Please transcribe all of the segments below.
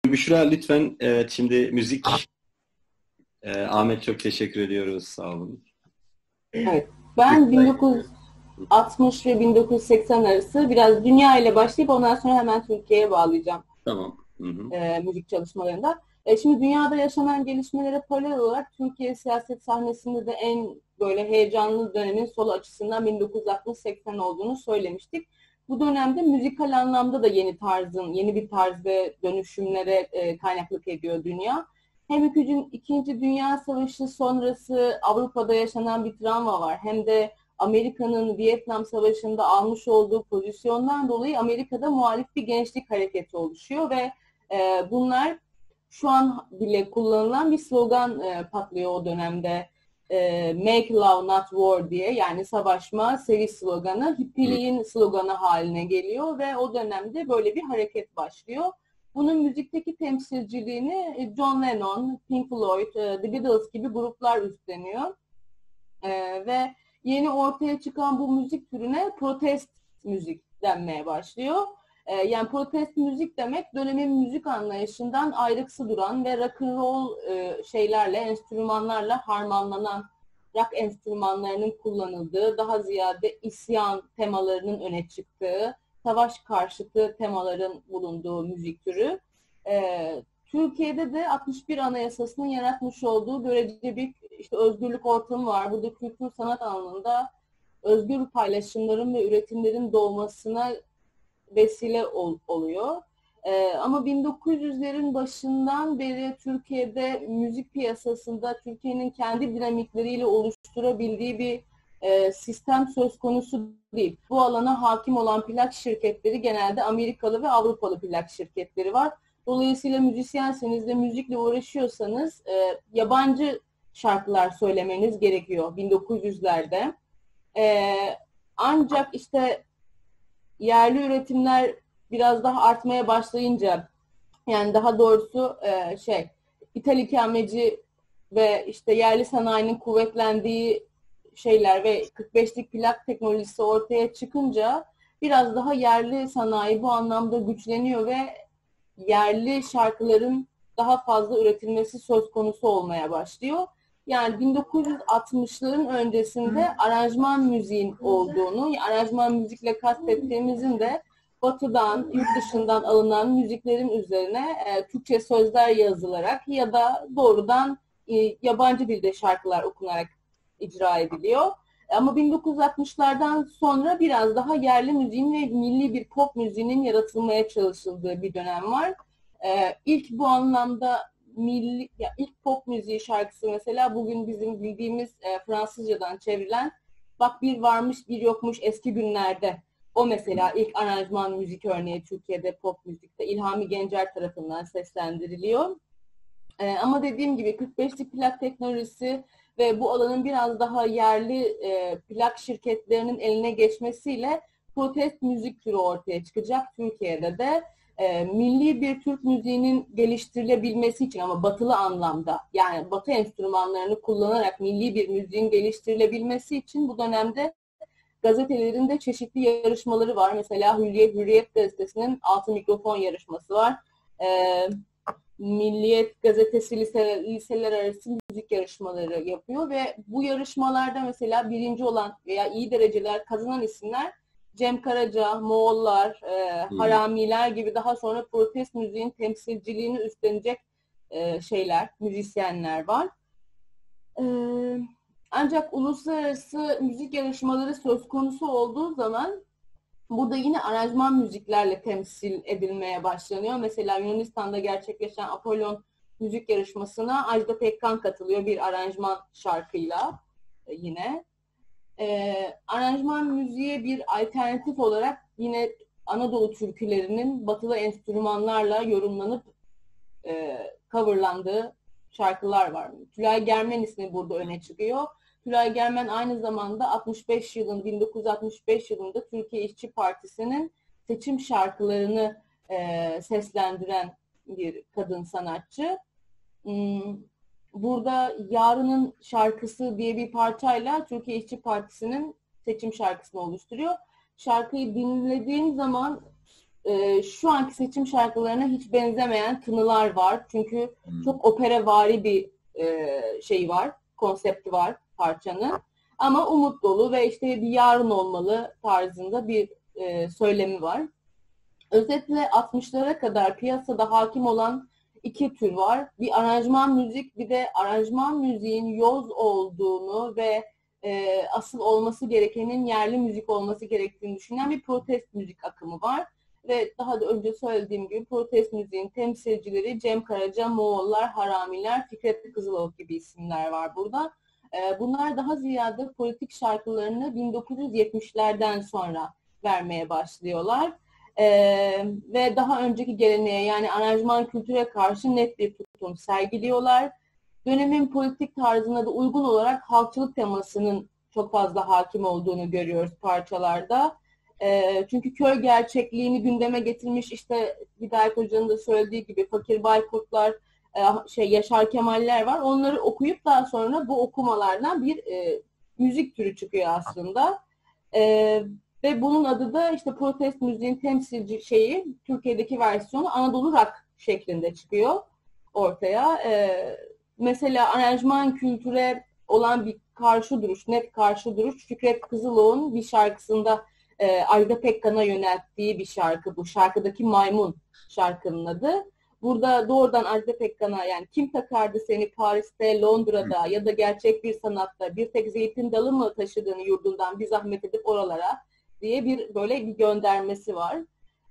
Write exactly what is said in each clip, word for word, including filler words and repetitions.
Büşra lütfen, evet, şimdi müzik. Ee, Ahmet, çok teşekkür ediyoruz. Sağ olun. Evet. Ben Büşra. bin dokuz yüz altmış ve bin dokuz yüz seksen arası biraz dünya ile başlayıp ondan sonra hemen Türkiye'ye bağlayacağım Tamam. Hı hı. e, müzik çalışmalarında. E, şimdi dünyada yaşanan gelişmelere paralel olarak Türkiye siyaset sahnesinde de en böyle heyecanlı dönemin solo açısından bin dokuz yüz altmış seksen olduğunu söylemiştik. Bu dönemde müzikal anlamda da yeni tarzın, yeni bir tarz ve dönüşümlere e, kaynaklık ediyor dünya. Hem İkinci, İkinci Dünya Savaşı sonrası Avrupa'da yaşanan bir travma var. Hem de Amerika'nın Vietnam Savaşı'nda almış olduğu pozisyondan dolayı Amerika'da muhalif bir gençlik hareketi oluşuyor ve e, bunlar şu an bile kullanılan bir slogan e, patlıyor o dönemde. E, Make Love Not War diye, yani savaşma, seviş sloganı Hı. hippiliğin sloganı haline geliyor ve o dönemde böyle bir hareket başlıyor. Bunun müzikteki temsilciliğini John Lennon, Pink Floyd, The Beatles gibi gruplar üstleniyor. Ee, ve yeni ortaya çıkan bu müzik türüne protest müzik denmeye başlıyor. Ee, yani protest müzik demek dönemin müzik anlayışından ayrıksı duran ve rock and roll e, şeylerle, enstrümanlarla harmanlanan rock enstrümanlarının kullanıldığı, daha ziyade isyan temalarının öne çıktığı, savaş karşıtı temaların bulunduğu müzik türü. Ee, Türkiye'de de altmış bir Anayasası'nın yaratmış olduğu görece bir işte özgürlük ortamı var. Burada kültür sanat alanında özgür paylaşımların ve üretimlerin doğmasına vesile ol, oluyor. Ee, ama bin dokuz yüzlerin başından beri Türkiye'de müzik piyasasında Türkiye'nin kendi dinamikleriyle oluşturabildiği bir e, sistem söz konusu değil. Bu alana hakim olan plak şirketleri genelde Amerikalı ve Avrupalı plak şirketleri var. Dolayısıyla müzisyenseniz de müzikle uğraşıyorsanız e, yabancı şarkılar söylemeniz gerekiyor bin dokuz yüzlerde. E, ancak işte yerli üretimler biraz daha artmaya başlayınca, yani daha doğrusu e, şey ithal ikameci ve işte yerli sanayinin kuvvetlendiği şeyler ve kırk beşlik plak teknolojisi ortaya çıkınca biraz daha yerli sanayi bu anlamda güçleniyor ve yerli şarkıların daha fazla üretilmesi söz konusu olmaya başlıyor. Yani bin dokuz yüz altmışların öncesinde aranjman müziğin olduğunu, aranjman müzikle kastettiğimizin de batıdan, yurt dışından alınan müziklerin üzerine e, Türkçe sözler yazılarak ya da doğrudan e, yabancı dilde şarkılar okunarak icra ediliyor. Ama bin dokuz yüz altmışlardan sonra biraz daha yerli müziğin ve milli bir pop müziğinin yaratılmaya çalışıldığı bir dönem var. Ee, ilk bu anlamda milli, ya ilk pop müziği şarkısı mesela bugün bizim bildiğimiz e, Fransızcadan çevrilen Bak Bir Varmış Bir Yokmuş Eski Günlerde. O mesela ilk aranjman müzik örneği Türkiye'de pop müzikte İlhami Gencer tarafından seslendiriliyor. Ee, ama dediğim gibi kırk beşlik plak teknolojisi ve bu alanın biraz daha yerli e, plak şirketlerinin eline geçmesiyle protest müzik türü ortaya çıkacak. Türkiye'de de e, milli bir Türk müziğinin geliştirilebilmesi için, ama batılı anlamda, yani batı enstrümanlarını kullanarak milli bir müziğin geliştirilebilmesi için bu dönemde gazetelerin de çeşitli yarışmaları var. Mesela Hürriyet, Hürriyet gazetesinin altın mikrofon yarışması var. Ee, Milliyet gazetesi lise, liseler arası müzik yarışmaları yapıyor ve bu yarışmalarda mesela birinci olan veya iyi dereceler kazanan isimler Cem Karaca, Moğollar, e, Hı. Haramiler gibi daha sonra protest müziğin temsilciliğini üstlenecek e, şeyler, müzisyenler var. E, ancak uluslararası müzik yarışmaları söz konusu olduğu zaman burada yine aranjman müziklerle temsil edilmeye başlanıyor. Mesela Yunanistan'da gerçekleşen Apollon müzik yarışmasına Ajda Pekkan katılıyor bir aranjman şarkıyla e, yine. Ee, aranjman müziğe bir alternatif olarak yine Anadolu türkülerinin batılı enstrümanlarla yorumlanıp e, coverlandığı şarkılar var. Tülay Germen ismi burada öne çıkıyor. Tülay Germen aynı zamanda altmış beş yılın bin dokuz yüz altmış beş yılında Türkiye İşçi Partisi'nin seçim şarkılarını e, seslendiren bir kadın sanatçı. Hmm, Burada Yarının Şarkısı diye bir parçayla Türkiye İşçi Partisi'nin seçim şarkısını oluşturuyor. Şarkıyı dinlediğin zaman e, şu anki seçim şarkılarına hiç benzemeyen tınılar var. Çünkü Hmm. çok operavari bir e, şey var, konsepti var parçanın. Ama umut dolu ve işte bir yarın olmalı tarzında bir e, söylemi var. Özetle altmışlara kadar piyasada hakim olan iki tür var. Bir aranjman müzik, bir de aranjman müziğin yoz olduğunu ve e, asıl olması gerekenin yerli müzik olması gerektiğini düşünen bir protest müzik akımı var. Ve daha da önce söylediğim gibi protest müziğin temsilcileri Cem Karaca, Moğollar, Haramiler, Fikret Kızılok gibi isimler var burada. E, bunlar daha ziyade politik şarkılarını bin dokuz yüz yetmişlerden sonra vermeye başlıyorlar. Ee, ve daha önceki geleneğe yani aranjman kültüre karşı net bir tutum sergiliyorlar. Dönemin politik tarzına da uygun olarak halkçılık temasının çok fazla hakim olduğunu görüyoruz parçalarda. Ee, çünkü köy gerçekliğini gündeme getirmiş işte Hidayet Hoca'nın da söylediği gibi Fakir Baykurtlar, e, şey Yaşar Kemaller var. Onları okuyup daha sonra bu okumalardan bir e, müzik türü çıkıyor aslında. Evet. Ve bunun adı da işte protest müziğin temsilci şeyi, Türkiye'deki versiyonu Anadolu Rock şeklinde çıkıyor ortaya. Ee, mesela aranjman kültüre olan bir karşı duruş, net karşı duruş Fikret Kızılok'un bir şarkısında e, Ajda Pekkan'a yönelttiği bir şarkı bu. Şarkıdaki Maymun şarkının adı. Burada doğrudan Ajda Pekkan'a yani kim takardı seni Paris'te, Londra'da ya da gerçek bir sanatta bir tek zeytin dalı mı taşıdığını yurdundan bir zahmet edip oralara diye bir böyle bir göndermesi var.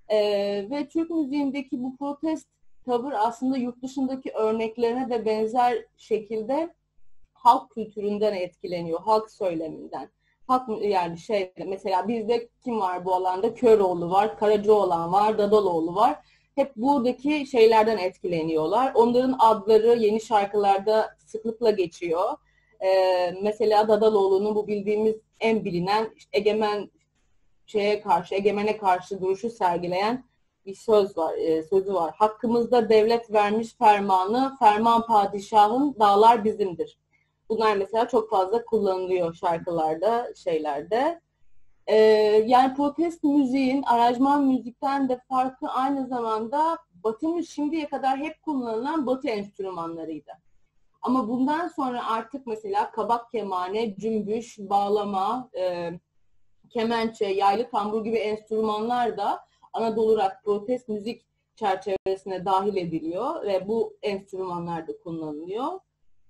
Ee, ve Türk müziğindeki bu protest tavır aslında yurt dışındaki örneklerine de benzer şekilde halk kültüründen etkileniyor, halk söyleminden. Halk yani şey mesela bizde kim var bu alanda? Köroğlu var, Karacaoğlan var, Dadaloğlu var. Hep buradaki şeylerden etkileniyorlar. Onların adları yeni şarkılarda sıklıkla geçiyor. Ee, mesela Dadaloğlu'nun bu bildiğimiz en bilinen işte egemen şeye karşı, egemene karşı duruşu sergileyen bir söz var, e, sözü var. Hakkımızda devlet vermiş fermanı, ferman padişahın dağlar bizimdir. Bunlar mesela çok fazla kullanılıyor şarkılarda, şeylerde. Ee, yani protest müziğin aranjman müzikten de farkı aynı zamanda Batı'nın şimdiye kadar hep kullanılan Batı enstrümanlarıydı. Ama bundan sonra artık mesela kabak kemane, cümbüş, bağlama, e, kemençe, yaylı tambur gibi enstrümanlar da Anadolu rock protest müzik çerçevesine dahil ediliyor ve bu enstrümanlar da kullanılıyor.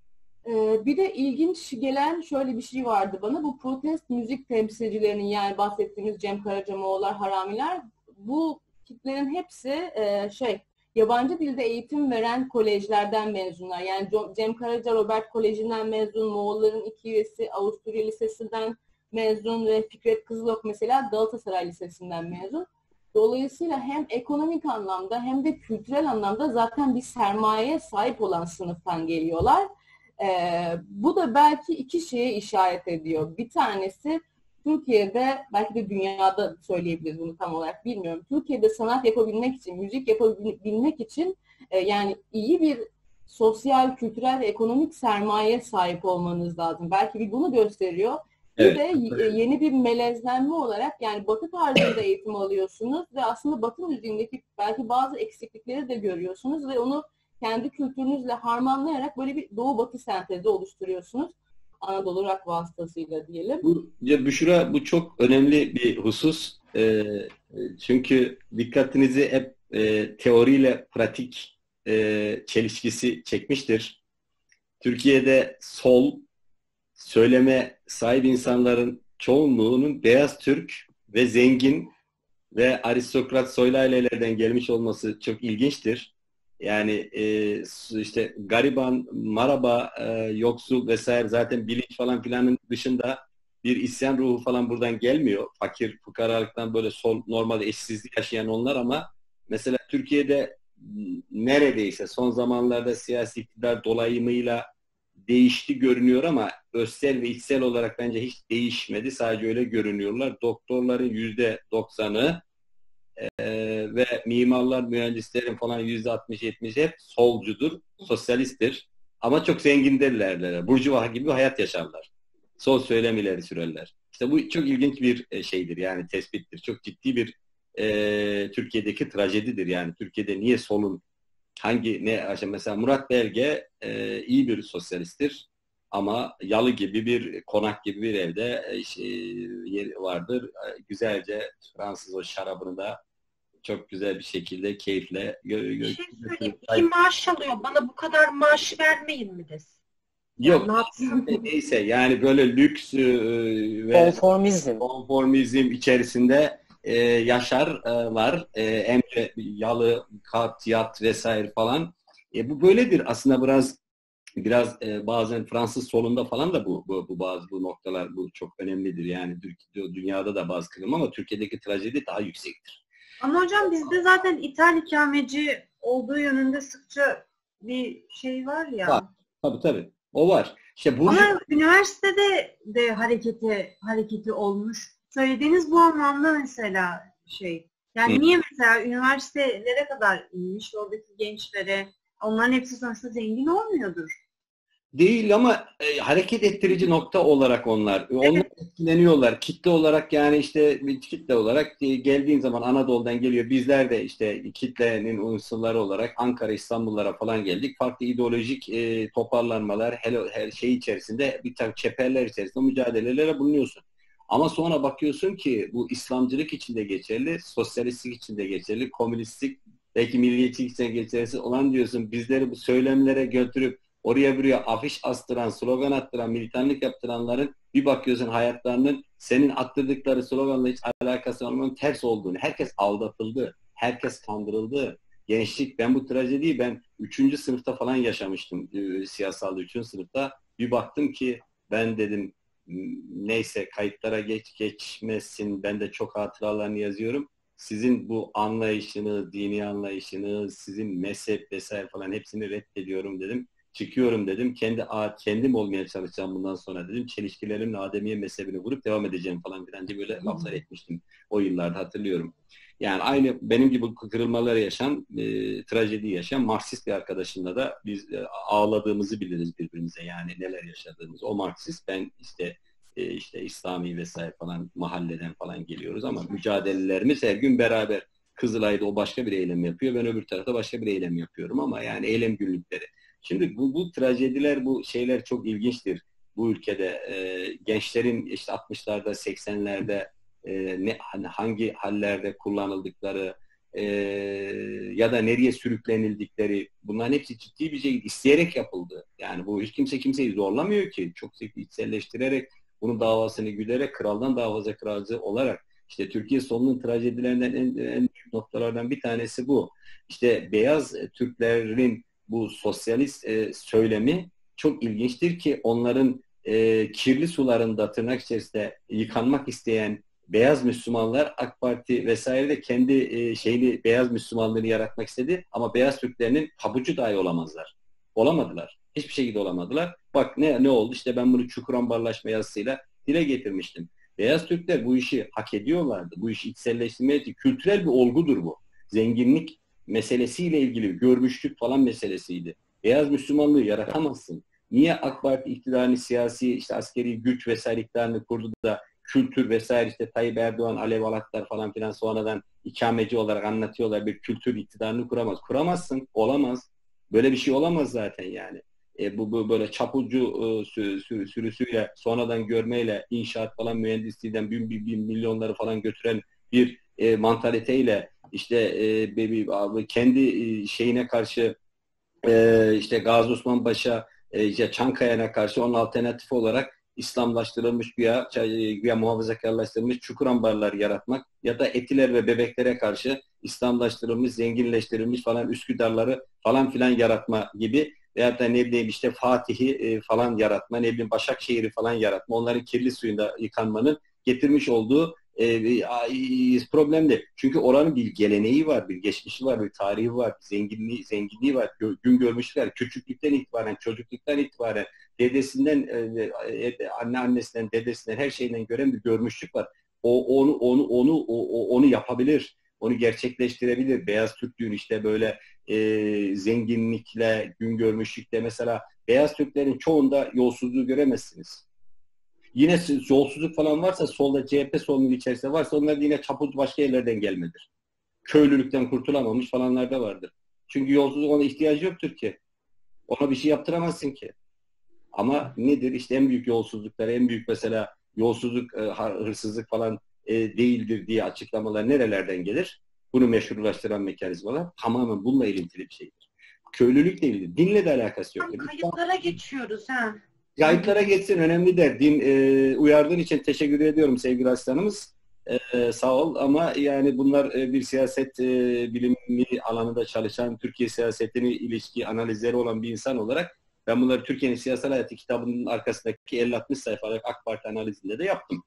Ee, bir de ilginç gelen şöyle bir şey vardı bana. Bu protest müzik temsilcilerinin yani bahsettiğimiz Cem Karaca, Moğollar, Haramiler bu kitlerin hepsi e, şey yabancı dilde eğitim veren kolejlerden mezunlar. Yani Cem Karaca Robert Koleji'nden mezun, Moğolların iki üyesi Avusturya Lisesi'nden mezun ve Fikret Kızılok mesela Galatasaray Lisesi'nden mezun. Dolayısıyla hem ekonomik anlamda hem de kültürel anlamda zaten bir sermayeye sahip olan sınıftan geliyorlar. Ee, bu da belki iki şeye işaret ediyor. Bir tanesi Türkiye'de, belki de dünyada söyleyebiliriz bunu tam olarak bilmiyorum. Türkiye'de sanat yapabilmek için, müzik yapabilmek için e, yani iyi bir sosyal, kültürel ve ekonomik sermayeye sahip olmanız lazım. Belki bir bunu gösteriyor. Bir Evet. de yeni bir melezlenme olarak yani Batı tarzında eğitim alıyorsunuz ve aslında Batı müziğindeki belki bazı eksiklikleri de görüyorsunuz ve onu kendi kültürünüzle harmanlayarak böyle bir Doğu-Batı sentezi oluşturuyorsunuz. Anadolu rock vasıtasıyla diyelim. Bu, ya Büşra, bu çok önemli bir husus. Ee, çünkü dikkatinizi hep e, teoriyle pratik e, çelişkisi çekmiştir. Türkiye'de sol söyleme sahip insanların çoğunluğunun beyaz Türk ve zengin ve aristokrat soylu ailelerden gelmiş olması çok ilginçtir. Yani e, işte gariban, maraba, e, yoksul vesaire zaten bilinç falan filanın dışında bir isyan ruhu falan buradan gelmiyor. Fakir, fukaralıktan böyle sol, normalde eşsizliği yaşayan onlar ama mesela Türkiye'de neredeyse son zamanlarda siyasi iktidar dolayımıyla değişti görünüyor ama özsel ve içsel olarak bence hiç değişmedi. Sadece öyle görünüyorlar. Doktorların yüzde doksanı Ee, ve mimarlar, mühendislerin falan yüzde altmış yetmiş hep solcudur, sosyalisttir. Ama çok zengindirler. Burjuva gibi bir hayat yaşarlar. Sol söylem ileri sürerler. İşte bu çok ilginç bir şeydir yani tespittir. Çok ciddi bir e, Türkiye'deki trajedidir. Yani Türkiye'de niye solun hangi ne mesela Murat Belge e, iyi bir sosyalisttir ama Yalı gibi bir konak gibi bir evde e, şey, yer vardır. E, güzelce Fransız o şarabını da çok güzel bir şekilde keyifle gö Bir gö şey söyleyeyim. İyi maaş alıyor. Bana bu kadar maaş vermeyin mi desin? Yok. Yani ne yapsın? Neyse yani böyle lüks e, ve Konformizm. konformizm içerisinde e, yaşarlar. E, emre, yalı, kat, yat vesaire falan. E, bu böyledir. Aslında biraz biraz e, bazen Fransız solunda falan da bu, bu bu bazı bu noktalar bu çok önemlidir. Yani Türkiye, dünyada da bazı kılım ama Türkiye'deki trajedi daha yüksektir. Ama hocam bizde zaten ithal ikameci olduğu yönünde sıkça bir şey var ya. Var. Tabii tabii. O var. İşte Burcu... Ama üniversitede de hareketi hareketi olmuş. Söylediğiniz bu anlamda mesela şey. Yani Hı. niye mesela üniversitelere kadar inmiş oradaki gençlere, onların hepsi sonuçta zengin olmuyordur. Değil ama e, hareket ettirici nokta olarak onlar. Evet. Onlar etkileniyorlar. Kitle olarak yani işte kitle olarak e, geldiğin zaman Anadolu'dan geliyor. Bizler de işte kitlenin unsurları olarak Ankara, İstanbullara falan geldik. Farklı ideolojik e, toparlanmalar, her, her şey içerisinde bir takım çeperler içerisinde mücadelelere bulunuyorsun. Ama sonra bakıyorsun ki bu İslamcılık için de geçerli, sosyalistlik için de geçerli, komünistlik, belki milliyetçilik için de geçerli olan diyorsun. Bizleri bu söylemlere götürüp oraya buraya afiş astıran, slogan attıran, militanlık yaptıranların bir bakıyorsun hayatlarının senin attırdıkları sloganla hiç alakası olmayan ters olduğunu. Herkes aldatıldı. Herkes kandırıldı. Gençlik, ben bu trajediyi ben üçüncü sınıfta falan yaşamıştım. E, siyasalda üçüncü sınıfta. Bir baktım ki ben dedim neyse kayıtlara geç geçmesin. Ben de çok hatıralarını yazıyorum. Sizin bu anlayışını, dini anlayışını, sizin mezhep vesaire falan hepsini reddediyorum dedim. Çıkıyorum dedim. Kendi kendim olmaya çalışacağım bundan sonra dedim. Çelişkilerimle Ademiye mezhebini vurup devam edeceğim falan filan diye böyle laflar etmiştim. O yıllarda hatırlıyorum. Yani aynı benim gibi kırılmaları yaşayan, e, trajedi yaşayan Marksist bir arkadaşımla da biz e, ağladığımızı biliriz birbirimize. Yani neler yaşadığımız. O Marksist, ben işte e, işte İslami vesaire falan mahalleden falan geliyoruz ama mücadelelerimiz her gün beraber. Kızılay'da o başka bir eylem yapıyor. Ben öbür tarafta başka bir eylem yapıyorum ama yani eylem günlükleri. Şimdi bu, bu trajediler, bu şeyler çok ilginçtir bu ülkede. E, gençlerin işte altmışlarda, seksenlerde e, ne hani hangi hallerde kullanıldıkları e, ya da nereye sürüklenildikleri, bunların hepsi ciddi bir şekilde isteyerek yapıldı. Yani bu hiç kimse kimseyi zorlamıyor ki. Çok içselleştirerek, bunun davasını güderek, kraldan daha fazla kralcı olarak. İşte Türkiye solunun trajedilerinden en, en büyük noktalardan bir tanesi bu. İşte beyaz Türklerin bu sosyalist e, söylemi çok ilginçtir ki onların e, kirli sularında tırnak içerisinde yıkanmak isteyen beyaz Müslümanlar, AK Parti vesaire de kendi e, şeyini, beyaz Müslümanlığını yaratmak istedi ama beyaz Türklerinin pabucu dahi olamazlar. Olamadılar. Hiçbir şekilde olamadılar. Bak ne ne oldu? İşte ben bunu Çukurambarlaşma yazısıyla dile getirmiştim. Beyaz Türkler bu işi hak ediyorlardı. Bu işi içselleştirmeye, kültürel bir olgudur bu. Zenginlik meselesiyle ilgili görmüşlük falan meselesiydi. Beyaz Müslümanlığı yaratamazsın. Niye AK Parti iktidarını, siyasi, işte askeri güç vesaire iktidarını kurdu da kültür vesaire işte Tayyip Erdoğan, Alev Alaklar falan filan sonradan ikameci olarak anlatıyorlar, bir kültür iktidarını kuramaz. Kuramazsın. Olamaz. Böyle bir şey olamaz zaten yani. E, bu, bu böyle çapulcu e, sü, sü, sürüsüyle sonradan görmeyle inşaat falan mühendisliğinden bin, bin, bin milyonları falan götüren bir e, mantaliteyle işte e, be, abi, kendi e, şeyine karşı e, işte Gazi Osman Paşa e, işte Çankaya'na karşı onun alternatif olarak İslamlaştırılmış güya, güya muhafazakarlaştırılmış çukur ambarlar yaratmak ya da Etiler ve Bebeklere karşı İslamlaştırılmış, zenginleştirilmiş falan Üsküdarları falan filan yaratma gibi veyahut da ne bileyim işte Fatih'i e, falan yaratma, ne bileyim Başakşehir'i falan yaratma, onların kirli suyunda yıkanmanın getirmiş olduğu e, problemli. Çünkü oranın bir geleneği var, bir geçmişi var, bir tarihi var, bir zenginliği, zenginliği var, gün görmüşler. Küçüklükten itibaren, çocukluktan itibaren dedesinden, e, anne annesinden, dedesinden her şeyden gören bir görmüşlük var. O onu onu onu o, onu yapabilir. Onu gerçekleştirebilir. Beyaz Türklüğün işte böyle e, zenginlikle, gün görmüşlükle mesela beyaz Türklerin çoğunda yolsuzluğu göremezsiniz. Yine yolsuzluk falan varsa solda C H P solunun içerisinde varsa onlar da yine çaput başka yerlerden gelmedir. Köylülükten kurtulamamış falanlar da vardır. Çünkü yolsuzluk ona ihtiyacı yoktur ki. Ona bir şey yaptıramazsın ki. Ama nedir? İşte en büyük yolsuzluklar, en büyük mesela yolsuzluk, hırsızlık falan değildir diye açıklamalar nerelerden gelir? Bunu meşrulaştıran mekanizmalar tamamen bununla ilintili bir şeydir. Köylülükle ilgili, dinle de alakası yok. Tam kayıtlara geçiyoruz ha. Kayıtlara geçsin, önemli der. Din e, uyardığın için teşekkür ediyorum sevgili aslanımız. E, sağ ol ama yani bunlar e, bir siyaset e, bilimi alanında çalışan, Türkiye siyasetini ilişki analizleri olan bir insan olarak ben bunları Türkiye'nin siyasal hayatı kitabının arkasındaki elli altmış sayfalık AK Parti analizinde de yaptım.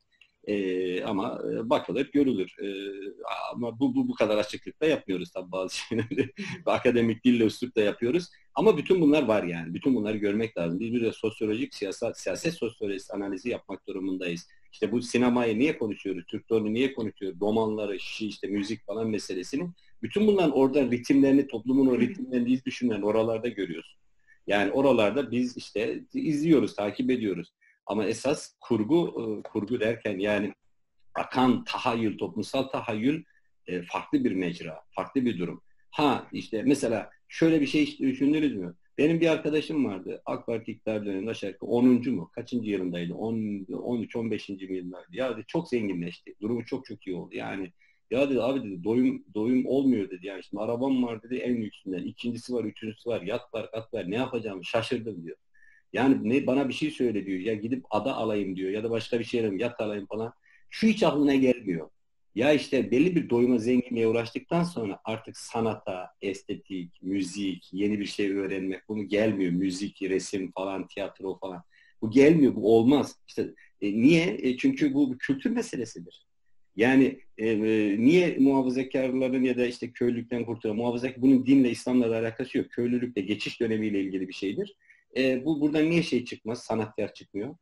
E, ama e, bakılır, görülür. E, ama bu, bu bu kadar açıklıkla yapmıyoruz tabii bazı şeyleri. Akademik dille, üslupla yapıyoruz. Ama bütün bunlar var yani. Bütün bunları görmek lazım. Biz bir de sosyolojik, siyasal, siyaset sosyolojisi analizi yapmak durumundayız. İşte bu sinemayı niye konuşuyoruz? Türk rolünü niye konuşuyoruz? Romanları, işte müzik falan meselesini. Bütün bunların oradan ritimlerini, toplumun o ritimlerini iz düşünen oralarda görüyoruz. Yani oralarda biz işte izliyoruz, takip ediyoruz. Ama esas kurgu, kurgu derken yani akan tahayyül, toplumsal tahayyül farklı bir mecra, farklı bir durum. Ha işte mesela şöyle bir şey hiç düşündünüz mü? Benim bir arkadaşım vardı. AK Parti iktidar döneminde aşağı yukarı onuncu mu? Kaçıncı yılındaydı? on üç on beşinci yılındaydı. Ya dedi, çok zenginleşti. Durumu çok çok iyi oldu. Yani ya dedi abi dedi doyum doyum olmuyor dedi. Yani şimdi arabam var dedi en lüksünden. İkincisi var, üçüncüsü var. Yat var, kat var. Ne yapacağımı şaşırdım diyor. Yani ne, bana bir şey söyle diyor. Ya gidip ada alayım diyor. Ya da başka bir şey alayım. Yat alayım falan. Şu hiç aklına gelmiyor. Ya işte belli bir doyuma, zenginliğe ulaştıktan sonra artık sanata, estetik, müzik, yeni bir şey öğrenmek bunu gelmiyor. Müzik, resim falan, tiyatro falan. Bu gelmiyor, bu olmaz. İşte e, niye? E, çünkü bu bir kültür meselesidir. Yani e, e, niye muhafazakarların ya da işte köylülükten kurtulan muhafazakar bunun dinle, İslam'la da alakası yok. Köylülükle geçiş dönemiyle ilgili bir şeydir. E, bu buradan niye şey çıkmaz? Sanatkar çıkmıyor.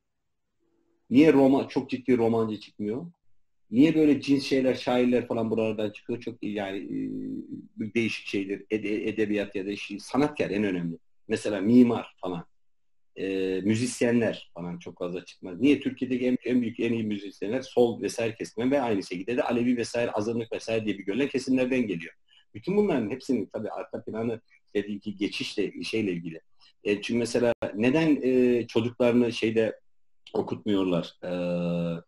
Niye Roma çok ciddi romancı çıkmıyor? Niye böyle cins şeyler, şairler falan buralardan çıkıyor? Çok yani e, değişik şeyler. Ede, edebiyat ya da şey, sanatkar en önemli. Mesela mimar falan. E, müzisyenler falan çok fazla çıkmaz. Niye? Türkiye'deki en, en büyük, en iyi müzisyenler sol vesaire kesimler ve aynı şekilde de Alevi vesaire, azınlık vesaire diye bir görülen kesimlerden geliyor. Bütün bunların hepsinin tabii arka planı dediği ki geçişle şeyle ilgili. E, çünkü mesela neden e, çocuklarını şeyde okutmuyorlar? Eee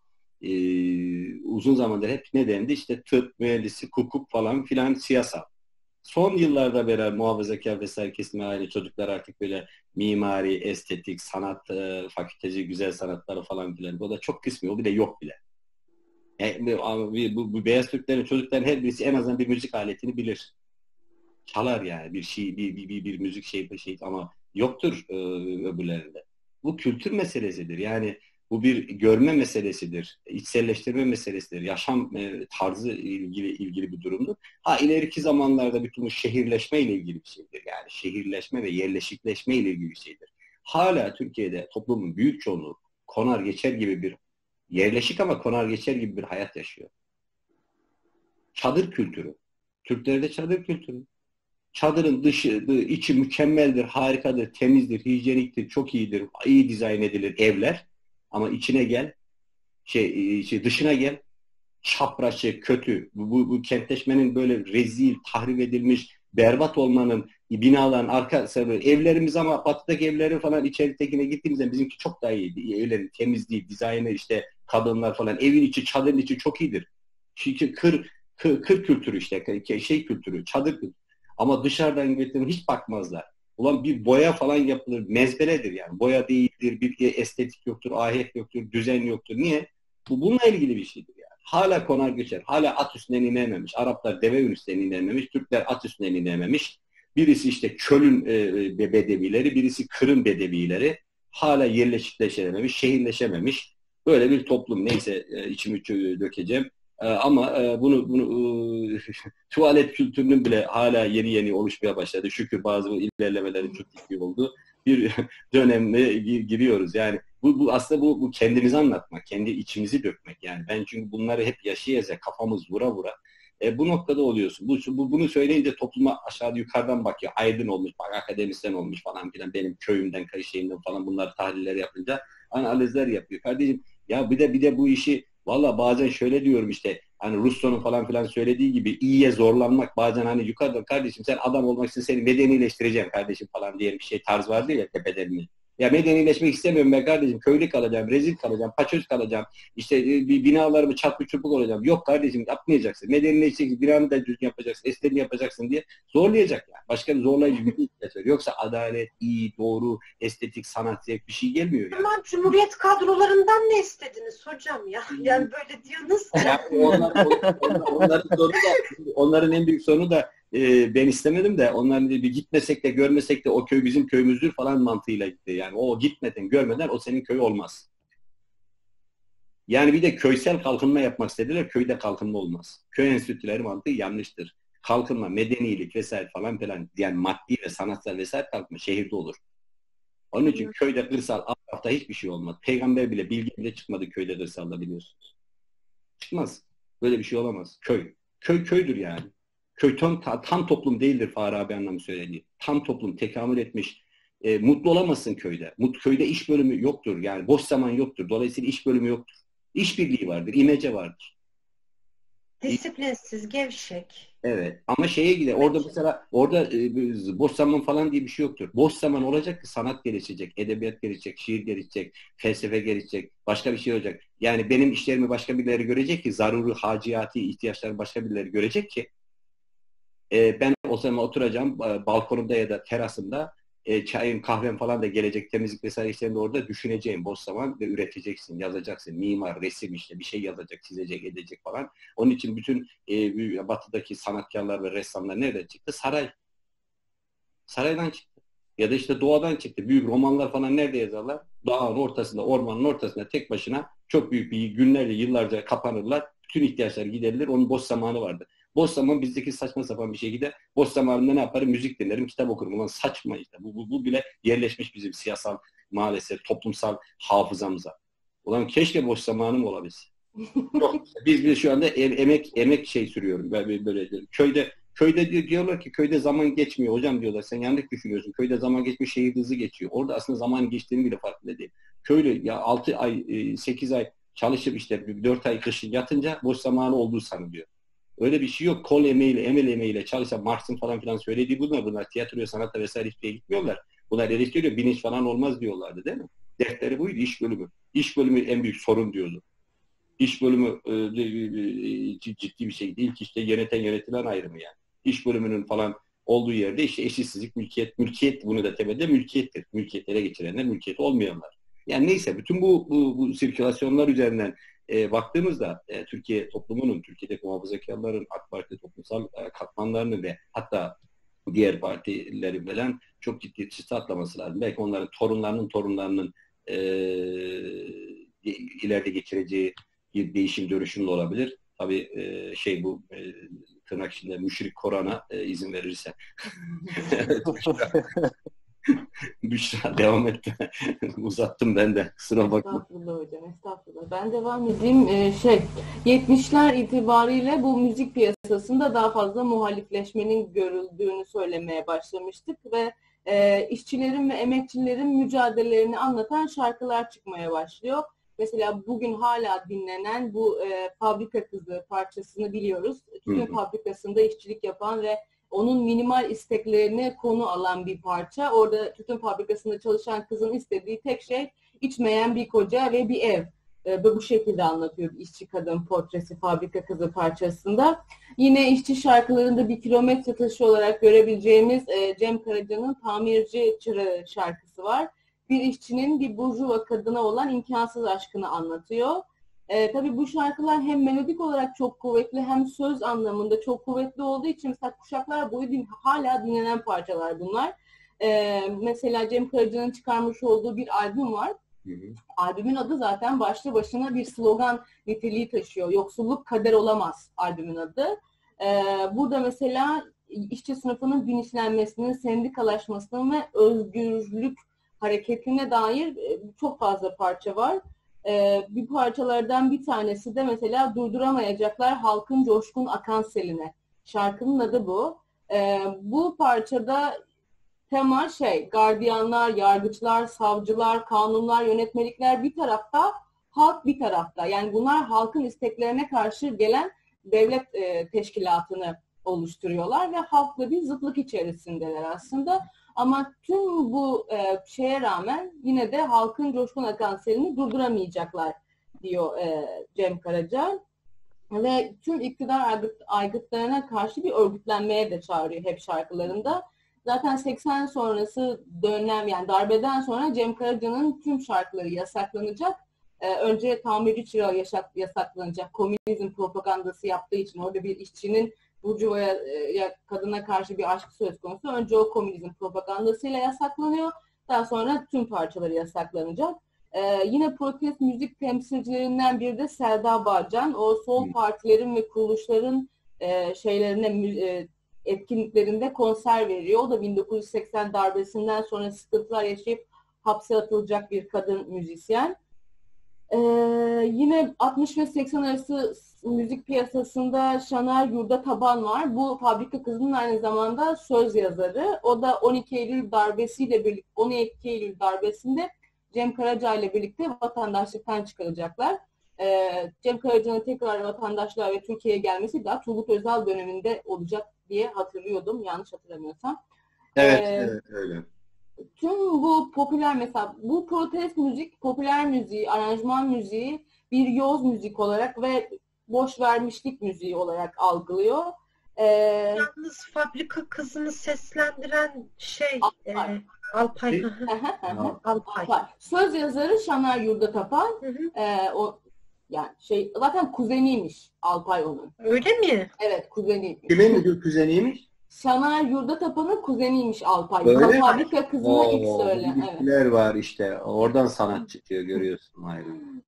Ee, uzun zamandır hep ne dendi? İşte tıp, mühendisi, hukuk falan filan siyasal. Son yıllarda beraber muhafazakar vesaire kesime aile çocuklar artık böyle mimari, estetik, sanat e, fakültesi, güzel sanatları falan filan. O da çok kısmı, o bile yok bile. Yani, bu, bu, bu beyaz Türklerin çocukların her birisi en azından bir müzik aletini bilir. Çalar yani bir şey, bir, bir, bir, bir müzik şey, bir şey ama yoktur e, öbürlerinde. Bu kültür meselesidir. Yani bu bir görme meselesidir, içselleştirme meselesidir, yaşam e, tarzı ilgili ilgili bir durumdur. Ha ileriki zamanlarda bütün bu şehirleşme ile ilgili bir şeydir. Yani şehirleşme ve yerleşikleşme ile ilgili bir şeydir. Hala Türkiye'de toplumun büyük çoğunluğu konar geçer gibi bir yerleşik ama konar geçer gibi bir hayat yaşıyor. Çadır kültürü. Türklerde çadır kültürü. Çadırın dışı, içi mükemmeldir, harikadır, temizdir, hijyeniktir, çok iyidir, iyi dizayn edilir evler. Ama içine gel, şey, şey dışına gel, çapraşık, kötü. Bu, bu, bu kentleşmenin böyle rezil, tahrip edilmiş, berbat olmanın, binaların arka sebebi. Evlerimiz ama batıdaki evlerin falan içeritekine gittiğimizde bizimki çok daha iyiydi. Evlerin temizliği, dizaynı, işte kadınlar falan. Evin içi, çadırın içi çok iyidir. Çünkü kır, kır, kır kültürü işte, şey kültürü, çadır kültürü. Ama dışarıdan getirin hiç bakmazlar. Ulan bir boya falan yapılır, mezbeledir yani. Boya değildir, bir estetik yoktur, ahenk yoktur, düzen yoktur. Niye? Bu bununla ilgili bir şeydir yani. Hala konar geçer. Hala at üstünden inememiş. Araplar deve üstünden inememiş. Türkler at üstünden inememiş. Birisi işte çölün e, bedevileri, birisi kırın bedevileri. Hala yerleşikleşememiş, şehirleşememiş. Böyle bir toplum. Neyse e, içimi dökeceğim. E, ama e, bunu bunu e, tuvalet kültürünün bile hala yeni yeni oluşmaya başladı. Şükür bazı ilerlemelerin çok iyi oldu. Bir dönemde giriyoruz. Yani bu, bu aslında bu, bu kendimizi anlatmak, kendi içimizi dökmek. Yani ben çünkü bunları hep yaşayacağız, kafamız vura vura. E, bu noktada oluyorsun. Bu, bu, bunu söyleyince topluma aşağı yukarıdan bakıyor. Aydın olmuş, bak akademisyen olmuş falan filan. Benim köyümden, şeyimden falan bunlar tahliller yapınca analizler yapıyor. Kardeşim Ya bir de bir de bu işi valla bazen şöyle diyorum işte hani Russo'nun falan filan söylediği gibi iyiye zorlanmak bazen hani yukarıdan kardeşim sen adam olmak için seni medenileştireceğim kardeşim falan diye bir şey tarz vardı ya tepeden. Ya medenileşmek istemiyorum ben kardeşim. Köylü kalacağım, rezil kalacağım, paçöz kalacağım. İşte e, bir binalarımı çatlı çırpık olacağım. Yok kardeşim yapmayacaksın. Medenileşeceksin, binanı da düzgün yapacaksın, estetiğini yapacaksın diye zorlayacak yani. Başka bir zorlayıcı bir şey. Yoksa adalet, iyi, doğru, estetik, sanat, zevk bir şey gelmiyor yani. Ama Cumhuriyet kadrolarından ne istediniz hocam ya? Yani böyle diyorsunuz. Yani onlar, onlar, onların, sorunu da, onların en büyük sorunu da e, ben istemedim de onların bir gitmesek de görmesek de o köy bizim köyümüzdür falan mantığıyla gitti. Yani o gitmeden görmeden o senin köy olmaz. Yani bir de köysel kalkınma yapmak istediler. Köyde kalkınma olmaz. Köy enstitüleri mantığı yanlıştır. Kalkınma, medenilik vesaire falan filan yani maddi ve sanatsal vesaire kalkınma şehirde olur. Onun için köyde kırsal hafta hiçbir şey olmaz. Peygamber bile bilgi bile çıkmadı köyde kırsalda biliyorsunuz. Çıkmaz. Böyle bir şey olamaz. Köy. Köy köydür yani. Köy tam, tam toplum değildir Farabi anlamı söylediği. Tam toplum tekamül etmiş. E, mutlu olamazsın köyde. Mut, köyde iş bölümü yoktur. Yani boş zaman yoktur. Dolayısıyla iş bölümü yoktur. İşbirliği vardır. İmece vardır. Disiplinsiz, gevşek. Evet. Ama şeye gider. Orada mesela orada e, boş zaman falan diye bir şey yoktur. Boş zaman olacak ki sanat gelişecek, edebiyat gelişecek, şiir gelişecek, felsefe gelişecek, başka bir şey olacak. Yani benim işlerimi başka birileri görecek ki zaruri, haciyati ihtiyaçları başka birileri görecek ki e, ben o zaman oturacağım e, balkonumda ya da terasımda e, çayım, kahvem falan da gelecek, temizlik vesaire işlerinde orada düşüneceğim boş zaman ve üreteceksin, yazacaksın. Mimar, resim işte bir şey yazacak, çizecek, edecek falan. Onun için bütün e, batıdaki sanatkarlar ve ressamlar nereden çıktı? Saray. Saraydan çıktı. Ya da işte doğadan çıktı. Büyük romanlar falan nerede yazarlar? Dağın ortasında, ormanın ortasında tek başına çok büyük bir günlerce, yıllarca kapanırlar. Bütün ihtiyaçları giderilir. Onun boş zamanı vardı. Boş zaman bizdeki saçma sapan bir şey gider. Boş zamanında ne yaparım? Müzik dinlerim, kitap okurum. Ulan saçma işte. Bu, bu, bu bile yerleşmiş bizim siyasal, maalesef toplumsal hafızamıza. Ulan keşke boş zamanım olabilse. Yok. Biz biz şu anda em, emek emek şey sürüyorum. Böyle, böyle köyde köyde diyorlar ki köyde zaman geçmiyor hocam diyorlar. Sen yanlış düşünüyorsun. Köyde zaman geçmiyor, şehir hızlı geçiyor. Orada aslında zaman geçtiğini bile farkında değil. Köylü ya altı ay, sekiz ay çalışıp işte dört ay kışın yatınca boş zamanı olduğu sanılıyor. Öyle bir şey yok. Kol emeğiyle, emel emeğiyle çalışan Marx'ın falan filan söylediği bunlar. Bunlar tiyatroya, sanata vesaire hiçbir yere gitmiyorlar. Bunlar eleştiriyor. Bilinç falan olmaz diyorlardı değil mi? Dertleri buydu. İş bölümü. İş bölümü en büyük sorun diyordu. İş bölümü e, ciddi bir şey değil ki işte yöneten yönetilen ayrımı yani. İş bölümünün falan olduğu yerde işte eşitsizlik, mülkiyet, mülkiyet bunu da temelde mülkiyettir. Mülkiyetlere geçirenler, mülkiyet olmayanlar. Yani neyse bütün bu, bu, bu sirkülasyonlar üzerinden e, baktığımızda e, Türkiye toplumunun, Türkiye'deki muhafazakarların, AK Parti toplumsal e, katmanlarını ve hatta diğer partileri falan çok ciddi çıta atlaması lazım. Belki onların torunlarının torunlarının e, ileride geçireceği bir değişim dönüşümlü olabilir. Tabii e, şey bu e, tırnak içinde müşrik Koran'a e, izin verirse. Büşra devam etti. Uzattım ben de. Kusura bakma. Estağfurullah hocam, estağfurullah. Ben devam edeyim. Ee, şey, yetmişler itibariyle bu müzik piyasasında daha fazla muhalifleşmenin görüldüğünü söylemeye başlamıştık ve e, işçilerin ve emekçilerin mücadelelerini anlatan şarkılar çıkmaya başlıyor. Mesela bugün hala dinlenen bu e, Fabrika Kızı parçasını biliyoruz. Tütün fabrikasında işçilik yapan ve onun minimal isteklerini konu alan bir parça. Orada tütün fabrikasında çalışan kızın istediği tek şey içmeyen bir koca ve bir ev. E, bu şekilde anlatıyor bir işçi kadın portresi Fabrika Kızı parçasında. Yine işçi şarkılarında bir kilometre taşı olarak görebileceğimiz e, Cem Karaca'nın Tamirci Çırağı şarkısı var. Bir işçinin bir burjuva kadına olan imkansız aşkını anlatıyor. Ee, tabii bu şarkılar hem melodik olarak çok kuvvetli hem söz anlamında çok kuvvetli olduğu için mesela kuşaklar boyu din, hala dinlenen parçalar bunlar. Ee, mesela Cem Karaca'nın çıkarmış olduğu bir albüm var. Hı hı. Albümün adı zaten başlı başına bir slogan niteliği taşıyor. Yoksulluk kader olamaz albümün adı. Ee, burada mesela işçi sınıfının bilinçlenmesinin, sendikalaşmasının ve özgürlük hareketine dair çok fazla parça var. Ee, bir parçalardan bir tanesi de mesela Durduramayacaklar Halkın Coşkun Akan Seline. Şarkının adı bu. Ee, bu parçada tema şey, gardiyanlar, yargıçlar, savcılar, kanunlar, yönetmelikler bir tarafta, halk bir tarafta. Yani bunlar halkın isteklerine karşı gelen devlet e, teşkilatını oluşturuyorlar ve halkla bir zıtlık içerisindeler aslında. Ama tüm bu e, şeye rağmen yine de halkın coşkun akan selini durduramayacaklar diyor e, Cem Karaca. Ve tüm iktidar aygıt, aygıtlarına karşı bir örgütlenmeye de çağırıyor hep şarkılarında. Zaten seksen sonrası dönem, yani darbeden sonra Cem Karaca'nın tüm şarkıları yasaklanacak. Ee, önce tamirci çırağı yasaklanacak. Komünizm propagandası yaptığı için orada bir işçinin burjuvaya, e, kadına karşı bir aşkı söz konusu. Önce o komünizm propagandasıyla yasaklanıyor. Daha sonra tüm parçaları yasaklanacak. Ee, yine protest müzik temsilcilerinden biri de Selda Bağcan. O sol partilerin ve kuruluşların e, şeylerine e, etkinliklerinde konser veriyor. O da bin dokuz yüz seksen darbesinden sonra sıkıntılar yaşayıp hapse atılacak bir kadın müzisyen. Ee, yine altmış ve seksen arası müzik piyasasında Şanar Yurda Taban var. Bu Fabrika Kızı'nın aynı zamanda söz yazarı. O da on iki Eylül darbesiyle birlikte on iki Eylül darbesinde Cem Karaca ile birlikte vatandaşlıktan çıkaracaklar. Ee, Cem Karaca'nın tekrar vatandaşlığa ve Türkiye'ye gelmesi daha Turgut Özal döneminde olacak diye hatırlıyordum. Yanlış hatırlamıyorsam. Evet, Ee, evet öyle. Tüm bu popüler, mesela bu protest müzik, popüler müziği, aranjman müziği bir yoz müzik olarak ve boş vermişlik müziği olarak algılıyor. Ee, Yalnız Fabrika Kızı'nı seslendiren şey Alpay. E, Alpay. Alpay. Alpay. Söz yazarı Şanar Yurda Tapan. Hı hı. Ee, o yani şey zaten kuzeniymiş Alpay onun. Öyle mi? Evet, kuzeniymiş. Kimin kuzeniymiş? Şanar Yurda Tapan'ın kuzeniymiş Alpay. Öyle mi? Fabrika Kızı'na ilk söyle. Evet. Var işte. Oradan sanat çıkıyor, görüyorsun ayrı.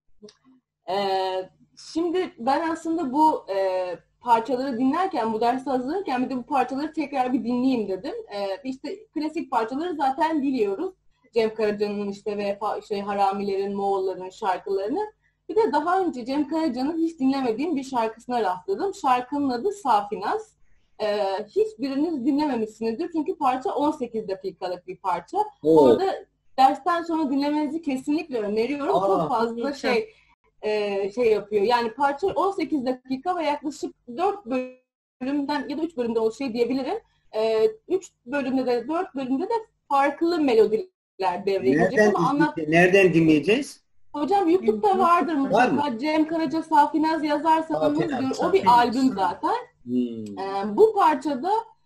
Ee, şimdi ben aslında bu e, parçaları dinlerken, bu dersi hazırlarken bir de bu parçaları tekrar bir dinleyeyim dedim. Ee, işte klasik parçaları zaten biliyoruz. Cem Karaca'nın işte ve şey, Haramilerin, Moğolların şarkılarını. Bir de daha önce Cem Karaca'nın hiç dinlemediğim bir şarkısına rastladım. Şarkının adı Safinaz. Ee, hiçbiriniz dinlememişsinizdir çünkü parça on sekiz dakikalık bir parça. Oo. Orada dersten sonra dinlemenizi kesinlikle öneriyorum. Aa, çok fazla şey e, şey yapıyor. Yani parça on sekiz dakika ve yaklaşık dört bölümden ya da üç bölümden o şey diyebilirim. E, üç bölümde de dört bölümde de farklı melodiler devreye girecek ama anlat. Nereden dinleyeceğiz? Hocam YouTube'da vardır mutlaka. Var Cem Karaca Safinaz yazarsanız Safinaz, o bir albüm zaten. Hmm. Ee, bu parçada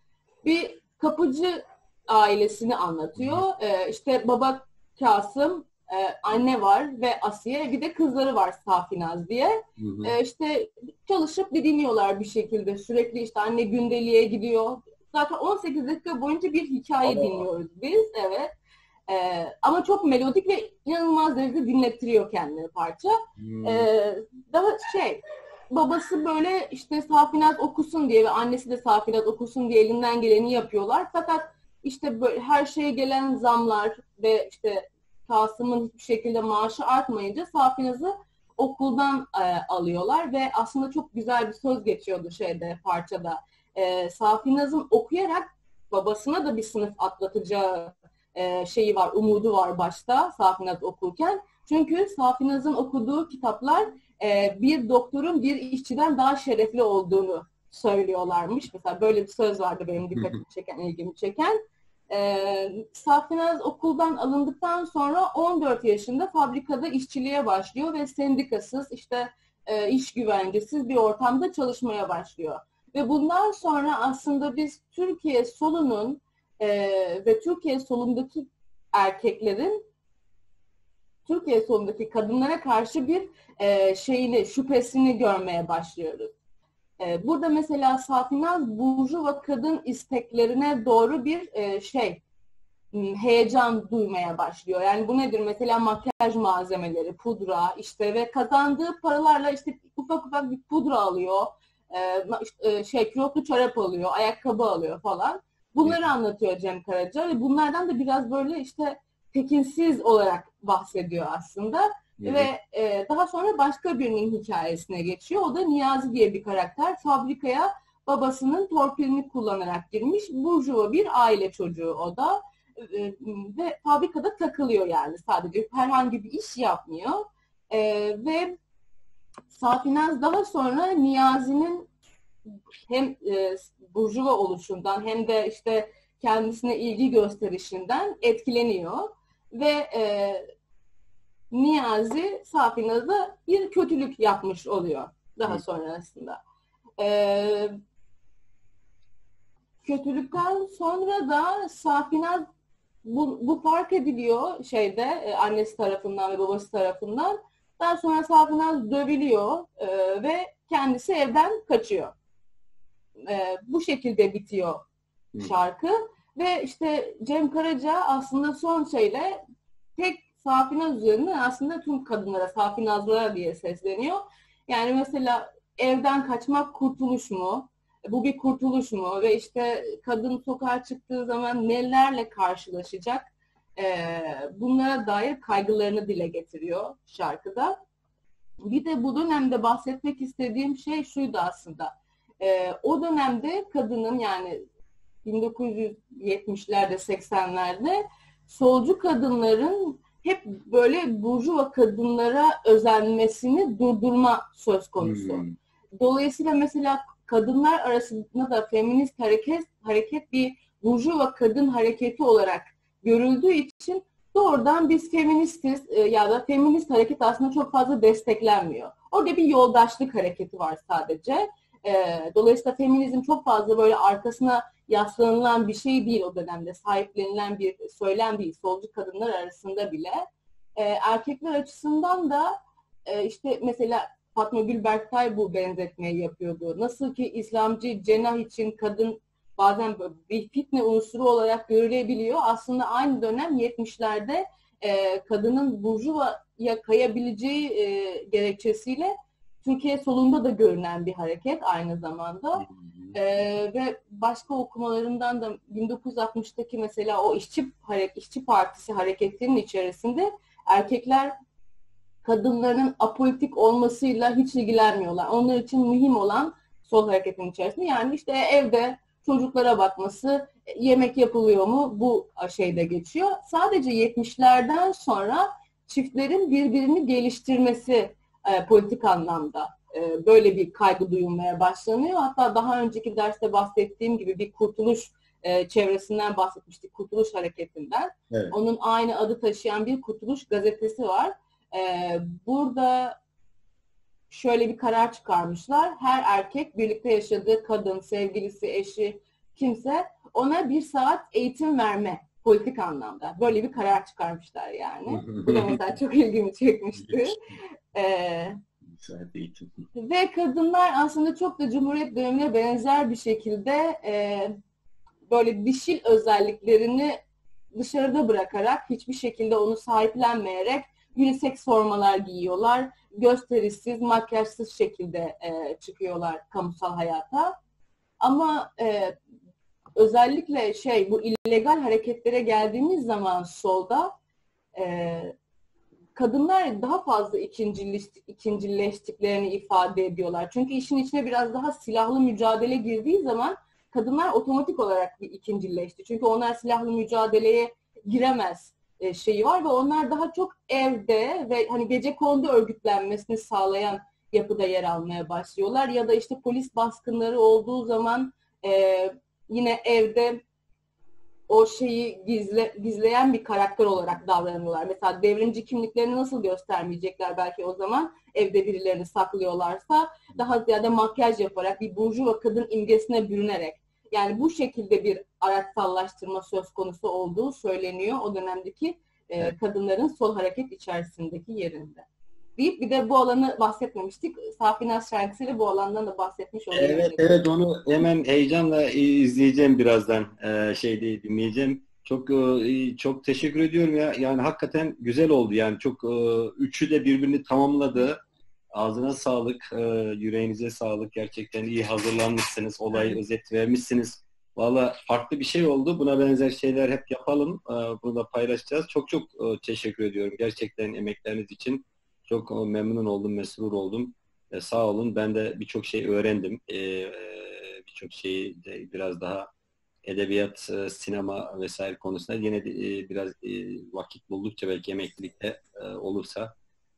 bir kapıcı ailesini anlatıyor. Ee, işte baba Kasım, e, anne var ve Asiye, bir de kızları var Safinaz diye. Hı Ee, işte çalışıp didiniyorlar bir şekilde. Sürekli işte anne gündeliğe gidiyor. Zaten on sekiz dakika boyunca bir hikaye Aa. dinliyoruz biz. Evet. Ee, ama çok melodik ve inanılmaz derecede dinlettiriyor kendini parça. Hmm. Ee, daha şey, babası böyle işte Safinaz okusun diye ve annesi de Safinaz okusun diye elinden geleni yapıyorlar. Fakat işte böyle her şeye gelen zamlar ve işte Kasım'ın hiçbir şekilde maaşı artmayınca Safinaz'ı okuldan e, alıyorlar ve aslında çok güzel bir söz geçiyordu şeyde, parçada. E, Safinaz'ın okuyarak babasına da bir sınıf atlatacağı e, şeyi var, umudu var başta Safinaz okurken. Çünkü Safinaz'ın okuduğu kitaplar e, bir doktorun bir işçiden daha şerefli olduğunu söylüyorlarmış. Mesela böyle bir söz vardı benim dikkatimi çeken, ilgimi çeken. E, Safinaz okuldan alındıktan sonra on dört yaşında fabrikada işçiliğe başlıyor ve sendikasız, işte e, iş güvencesiz bir ortamda çalışmaya başlıyor. Ve bundan sonra aslında biz Türkiye solunun e, ve Türkiye solundaki erkeklerin Türkiye solundaki kadınlara karşı bir e, şeyini, şüphesini görmeye başlıyoruz. E, burada mesela Safinaz burjuva kadın isteklerine doğru bir e, şey, heyecan duymaya başlıyor. Yani bu nedir? Mesela makyaj malzemeleri, pudra işte ve kazandığı paralarla işte ufak ufak bir pudra alıyor, e, işte, şey kilotlu çorap alıyor, ayakkabı alıyor falan. Bunları anlatıyor Cem Karaca ve bunlardan da biraz böyle işte tekinsiz olarak bahsediyor aslında. Evet. Ve e, daha sonra başka birinin hikayesine geçiyor. O da Niyazi diye bir karakter. Fabrikaya babasının torpilini kullanarak girmiş. Burjuva bir aile çocuğu o da. E, ve fabrikada takılıyor yani sadece. Herhangi bir iş yapmıyor. E, ve Safinaz daha sonra Niyazi'nin hem e, burjuva oluşundan hem de işte kendisine ilgi gösterişinden etkileniyor ve e, Niyazi Safinaz'a bir kötülük yapmış oluyor daha sonrasında. E, kötülükten sonra da Safinaz bu, bu fark ediliyor şeyde e, annesi tarafından ve babası tarafından. Daha sonra Safinaz dövülüyor e, ve kendisi evden kaçıyor. E, bu şekilde bitiyor şarkı. Ve işte Cem Karaca aslında son şeyle tek Safinaz üzerine aslında tüm kadınlara, Safinazlara diye sesleniyor. Yani mesela evden kaçmak kurtuluş mu? Bu bir kurtuluş mu? Ve işte kadın sokağa çıktığı zaman nelerle karşılaşacak? Ee, bunlara dair kaygılarını dile getiriyor şarkıda. Bir de bu dönemde bahsetmek istediğim şey şuydu aslında. Ee, o dönemde kadının yani bin dokuz yüz yetmişlerde, seksenlerde solcu kadınların hep böyle burjuva kadınlara özenmesini durdurma söz konusu. Hmm. Dolayısıyla mesela kadınlar arasında da feminist hareket hareket bir burjuva kadın hareketi olarak görüldüğü için doğrudan biz feministiz ya da feminist hareket aslında çok fazla desteklenmiyor. Orada bir yoldaşlık hareketi var sadece. Dolayısıyla feminizm çok fazla böyle arkasına yaslanılan bir şey değil o dönemde. Sahiplenilen bir söylem değil. Solcu kadınlar arasında bile. Erkekler açısından da işte mesela Fatma Gülberktay bu benzetmeyi yapıyordu. Nasıl ki İslamcı cenah için kadın bazen bir fitne unsuru olarak görülebiliyor. Aslında aynı dönem yetmişlerde e, kadının burjuvaya kayabileceği e, gerekçesiyle Türkiye solunda da görünen bir hareket aynı zamanda. E, ve başka okumalarımdan da bin dokuz yüz altmıştaki mesela o işçi, işçi partisi hareketinin içerisinde erkekler kadınların apolitik olmasıyla hiç ilgilenmiyorlar. Onlar için mühim olan sol hareketin içerisinde yani işte evde çocuklara bakması, yemek yapılıyor mu bu şeyde geçiyor. Sadece yetmişlerden sonra çiftlerin birbirini geliştirmesi e, politik anlamda e, böyle bir kaygı duyulmaya başlanıyor. Hatta daha önceki derste bahsettiğim gibi bir kurtuluş e, çevresinden bahsetmiştik, Kurtuluş Hareketi'nden. Evet. Onun aynı adı taşıyan bir Kurtuluş gazetesi var. E, burada şöyle bir karar çıkarmışlar. Her erkek birlikte yaşadığı kadın, sevgilisi, eşi, kimse ona bir saat eğitim verme politik anlamda. Böyle bir karar çıkarmışlar yani. Bu da mesela çok ilgimi çekmişti. Ee, ve kadınlar aslında çok da Cumhuriyet dönemine benzer bir şekilde e, böyle dişil özelliklerini dışarıda bırakarak, hiçbir şekilde onu sahiplenmeyerek unisex formalar giyiyorlar. Gösterişsiz, makyajsız şekilde e, çıkıyorlar kamusal hayata. Ama e, özellikle şey bu illegal hareketlere geldiğimiz zaman solda e, kadınlar daha fazla ikincileş, ikincileştiklerini ifade ediyorlar. Çünkü işin içine biraz daha silahlı mücadele girdiği zaman kadınlar otomatik olarak bir ikincileşti. Çünkü onlar silahlı mücadeleye giremez e, şeyi var ve onlar daha çok evde ve hani gecekondu örgütlenmesini sağlayan yapıda yer almaya başlıyorlar. Ya da işte polis baskınları olduğu zaman e, yine evde o şeyi gizle, gizleyen bir karakter olarak davranıyorlar. Mesela devrimci kimliklerini nasıl göstermeyecekler belki o zaman evde birilerini saklıyorlarsa daha ziyade makyaj yaparak bir burjuva kadın imgesine bürünerek yani bu şekilde bir araçsallaştırma söz konusu olduğu söyleniyor o dönemdeki e, evet. kadınların sol hareket içerisindeki yerinde. Deyip bir de bu alanı bahsetmemiştik. Safinaz şarkısıyla bu alandan da bahsetmiş olayım. Evet, evet onu hemen heyecanla izleyeceğim birazdan. Ee, şeyde dinleyeceğim. Çok çok teşekkür ediyorum ya. Yani hakikaten güzel oldu. Yani çok üçü de birbirini tamamladı. Ağzına sağlık, yüreğinize sağlık. Gerçekten iyi hazırlanmışsınız. Olayı özet vermişsiniz. Valla farklı bir şey oldu. Buna benzer şeyler hep yapalım. Bunu da paylaşacağız. Çok çok teşekkür ediyorum. Gerçekten emekleriniz için. Çok memnun oldum, mesrur oldum. Ee, sağ olun. Ben de birçok şey öğrendim. Ee, birçok şeyi de biraz daha edebiyat, sinema vesaire konusunda yine de, e, biraz e, vakit buldukça belki emeklilikte e, olursa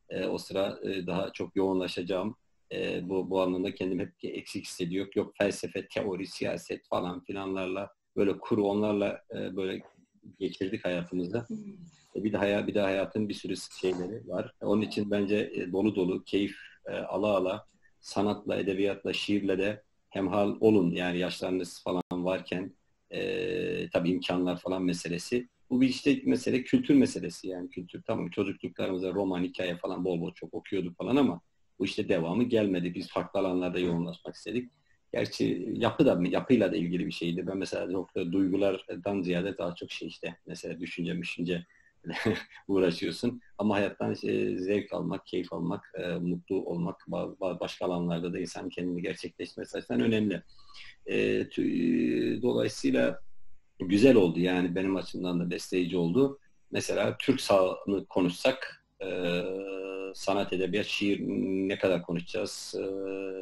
E, o sıra e, daha çok yoğunlaşacağım. E, bu, bu anlamda kendimi hep eksik hissediyor. Yok, yok felsefe, teori, siyaset falan filanlarla böyle kuru onlarla e, böyle geçirdik hayatımızda. E, bir daha bir daha hayatın bir sürü şeyleri var. Onun için bence e, dolu dolu, keyif e, ala ala sanatla, edebiyatla, şiirle de hemhal olun. Yani yaşlarınız falan varken e, tabii imkanlar falan meselesi. Bu bir işte mesele, kültür meselesi yani kültür. Tamam, çocukluklarımızda roman, hikaye falan bol bol çok okuyorduk falan ama bu işte devamı gelmedi. Biz farklı alanlarda yoğunlaşmak istedik. Gerçi yapı da, yapıyla da ilgili bir şeydi. Ben mesela çok da duygulardan ziyade daha çok şey işte mesela düşünce, düşünce uğraşıyorsun. Ama hayattan e, zevk almak, keyif almak, e, mutlu olmak, ba- başka alanlarda da insan kendini gerçekleştirmesi açısından önemli. E, tü- dolayısıyla güzel oldu yani benim açımdan da besleyici oldu. Mesela Türk sahanı konuşsak e, sanat, edebiyat, şiir ne kadar konuşacağız? E,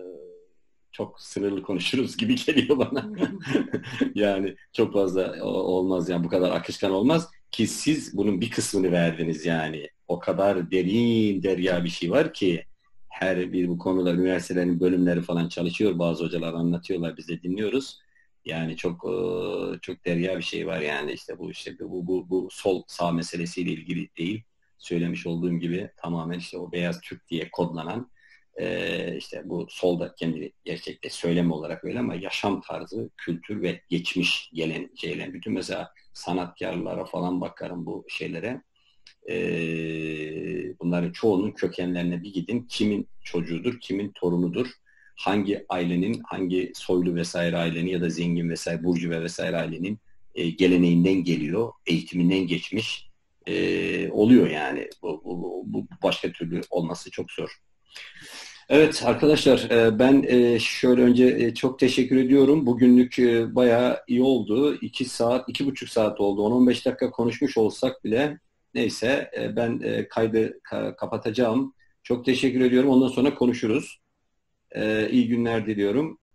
çok sınırlı konuşuruz gibi geliyor bana. Yani çok fazla olmaz yani bu kadar akışkan olmaz ki siz bunun bir kısmını verdiniz yani. O kadar derin derya bir şey var ki her bir bu konuda üniversitelerin bölümleri falan çalışıyor. Bazı hocalar anlatıyorlar, biz de dinliyoruz. Yani çok çok derya bir şey var yani işte bu işte bu bu bu sol sağ meselesiyle ilgili değil. Söylemiş olduğum gibi tamamen işte o beyaz Türk diye kodlanan e, işte bu solda kendini gerçekte söyleme olarak öyle ama yaşam tarzı, kültür ve geçmiş gelen şeyler. Bütün mesela sanatkarlara falan bakarım bu şeylere. E, bunların çoğunun kökenlerine bir gidin. Kimin çocuğudur, kimin torunudur, hangi ailenin, hangi soylu vesaire ailenin ya da zengin vesaire, burcu vesaire ailenin e, geleneğinden geliyor, eğitiminden geçmiş e, oluyor yani. Bu, bu, bu başka türlü olması çok zor. Evet arkadaşlar, ben şöyle önce çok teşekkür ediyorum. Bugünlük bayağı iyi oldu. iki saat, iki buçuk saat oldu. on on beş dakika konuşmuş olsak bile neyse ben kaydı kapatacağım. Çok teşekkür ediyorum. Ondan sonra konuşuruz. İyi günler diliyorum.